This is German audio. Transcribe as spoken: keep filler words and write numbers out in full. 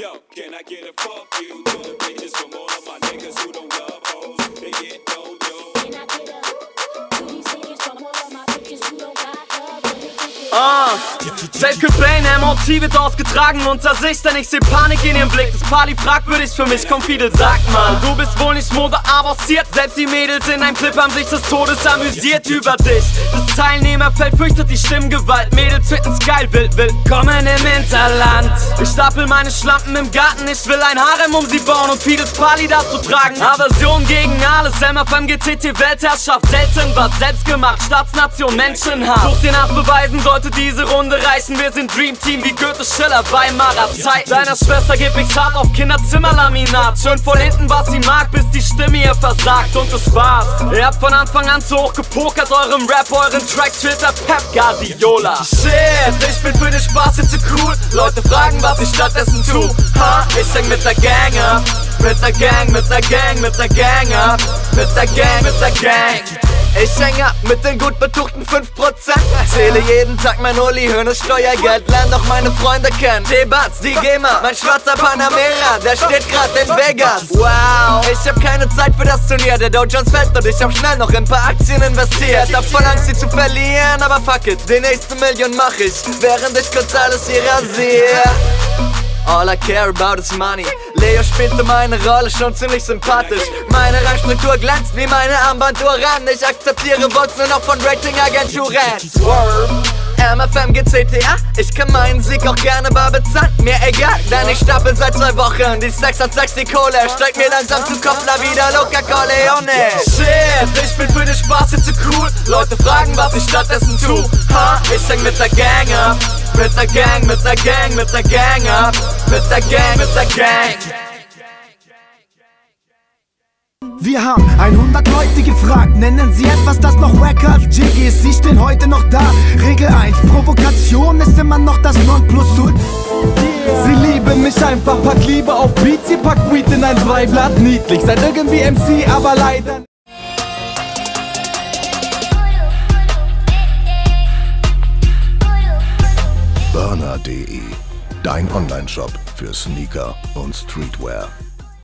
Yo, can I get a fuck you to the bitches from all of my niggas who don't love hoes? They get no dough. Can I get a to these niggas from all of my bitches who don't got love? Ah, Safe Cobain, M O T wird ausgetragen unter sich, denn ich seh Panik in ihrem Blick. Das Party fragwürdig für mich, komm Fidel, sag mal. Du bist wohl nicht Mode avanciert, selbst die Mädels in einem Clip haben sich des Todes amüsiert über dich. Das Teilnehmerfeld fürchtet die Stimmgewalt, Mädels fitten's geil, wild, willkommen im Hinterland. Ich stapel meine Schlampen im Garten, ich will ein Harem um sie bauen und Fidels Party dazu tragen. Aversion gegen alles, M F M, G T T, Weltherrschaft, selten was, selbstgemacht, Staatsnation, Menschenhass. Such dir nach Beweisen, sollte diese Runde reichen, wir sind Dream Team wie Goethe, Schiller, Weimarer Zeit. Deiner Schwester gib ich's hart auf Kinderzimmerlaminat, schön von hinten, was sie mag, bis die Stimme ihr versagt und das war's. Ihr habt von Anfang an zu hoch gepokert, eurem Rap, euren Track, Twitter, Pep Guardiola. Shit, ich bin für den Spaß jetzt zu cool, Leute fragen, was ich stattdessen tu. Ha, ich häng mit der Gang ab, mit der Gang, mit der Gang, mit der Gang ab, mit der Gang, mit der Gang. Ich häng ab mit den gut betuchten fünf Prozent. Zähle jeden Tag mein Uli, Höhne Steuergeld, lern doch meine Freunde kennen. T-Bats, die GEMA, mein schwarzer Panamera, der steht grad in Vegas. Wow, ich hab keine Zeit für das Turnier, der Dow Jones fällt und ich hab schnell noch in paar Aktien investiert. Hab voll Angst, sie zu verlieren, aber fuck it, die nächste Million mach ich, während ich kurz alles hier rasier. All I care about is money. Leo spielte meine Rolle schon ziemlich sympathisch. Meine Rangstruktur glänzt wie meine Armbanduhr ran. Ich akzeptiere Votes nur noch von Ratingagenturen. Swerve, M F M, G T T A. Ich kann meinen Sieg auch gerne bar bezahlen, mir egal, denn ich stapel seit zwei Wochen. Die Sex hat Sex, die Kohle steigt mir langsam zu Kopf, la wieder Luca Corleone. Shit, ich bin für den Spaß jetzt zu cool, Leute fragen, was ich stattdessen tu. Ha, ich häng mit der Gang ab, mit der Gang, mit der Gang, mit der Gang ab, mit der Gang, mit der Gang. Wir haben hundert Leute gefragt, nennen sie etwas, das noch wacker als Jiggy ist. Sie stehen heute noch da. Regel eins, Provokation ist immer noch das Nonplusultra. Sie lieben mich einfach, pack Liebe auf Beats, sie packt Weed in ein Zweiblatt. Niedlich, seid irgendwie M C, aber leider Burner punkt de, dein Online-Shop für Sneaker und Streetwear.